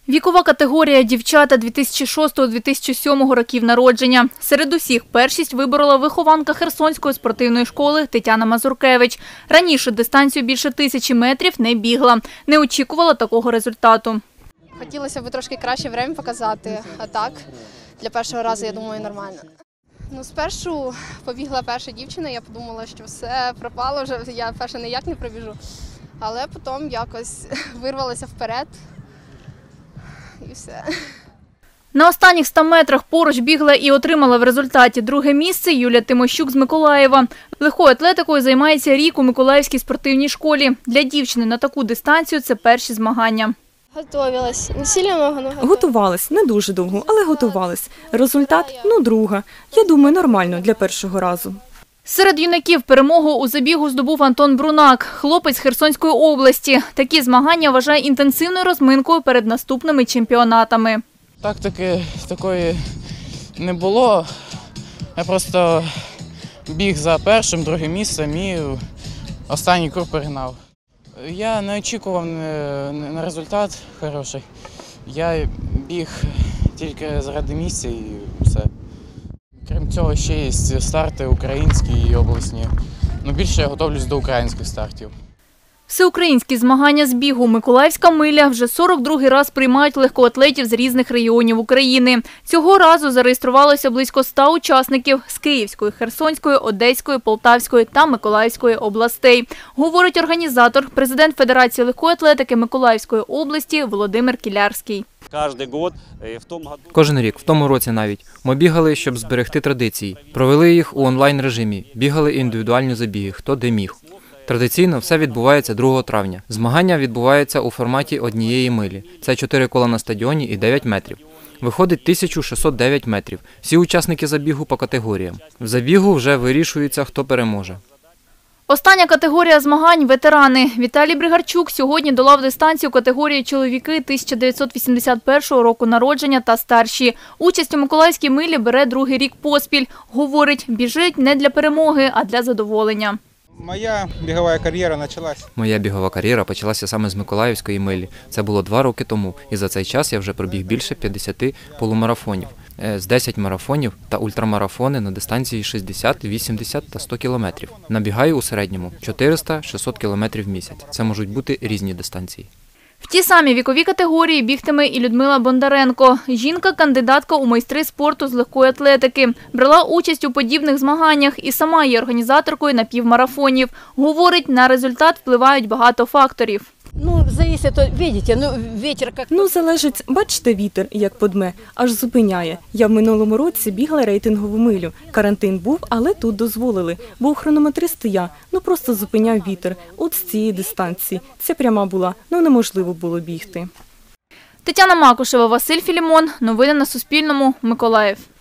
Вікова категорія дівчата 2006-2007 років народження. Серед усіх першість виборола вихованка Херсонської спортивної школи Тетяна Мазуркевич. Раніше дистанцію більше 1000 метрів не бігла. Не очікувала такого результату. Хотілося б трошки краще час показати, а так для першого разу, я думаю, нормально. Спершу побігла перша дівчина, я подумала, що все пропало, вже я перша ніяк не пробіжу. Але потім якось вирвалася вперед і все. На останніх 100 метрах поруч бігла і отримала в результаті друге місце Юлія Тимощук з Миколаєва. Легкою атлетикою займається рік у Миколаївській спортивній школі. Для дівчини на таку дистанцію це перші змагання. Готувалась. Не сильно много, но Готувалась. Не дуже довго, але готувалась. Результат – друга. Я думаю, нормально для першого разу. Серед юнаків перемогу у забігу здобув Антон Брунак, хлопець з Херсонської області. Такі змагання вважає інтенсивною розминкою перед наступними чемпіонатами. Тактики такої не було. Я просто біг за першим, другим місцем і останній круг перегнав. Я не очікував на результат хороший. Я біг тільки заради місця і все. Крім цього, ще є старти українські і обласні. Більше я готовлюсь до українських стартів. Всеукраїнські змагання з бігу «Миколаївська миля» вже 42-й раз приймають легкоатлетів з різних регіонів України. Цього разу зареєструвалося близько 100 учасників з Київської, Херсонської, Одеської, Полтавської та Миколаївської областей. Говорить організатор, президент Федерації легкої атлетики Миколаївської області Володимир Кілярський. Кожен рік, в тому році навіть, ми бігали, щоб зберегти традиції. Провели їх у онлайн-режимі, бігали індивідуальні забіги, хто де міг. Традиційно все відбувається 2 травня. Змагання відбуваються у форматі однієї милі. Це 4 кола на стадіоні і 9 метрів. Виходить 1609 метрів. Всі учасники забігу по категоріям. В забігу вже вирішується, хто переможе. Остання категорія змагань – ветерани. Віталій Бригарчук сьогодні долав дистанцію категорії чоловіки 1981 року народження та старші. Участь у Миколаївській милі бере 2-й рік поспіль. Говорить, біжить не для перемоги, а для задоволення. Моя бігова кар'єра почалася саме з Миколаївської милі. Це було 2 роки тому. І за цей час я вже пробіг більше 50 полумарафонів. З 10 марафонів та ультрамарафони на дистанції 60, 80 та 100 кілометрів. Набігаю у середньому 400-600 кілометрів в місяць. Це можуть бути різні дистанції. В ті самі вікові категорії бігтиме і Людмила Бондаренко. Жінка – кандидатка у майстри спорту з легкої атлетики. Брала участь у подібних змаганнях і сама є організаторкою напівмарафонів. Говорить, на результат впливають багато факторів. Залежить, бачите, вітер, як подме, аж зупиняє. Я в минулому році бігла рейтингову милю. Карантин був, але тут дозволили. Був хронометрист я, просто зупиняв вітер. От з цієї дистанції. Це пряма була, неможливо було бігти. Тетяна Макушева, Василь Філімон. Новини на Суспільному. Миколаїв.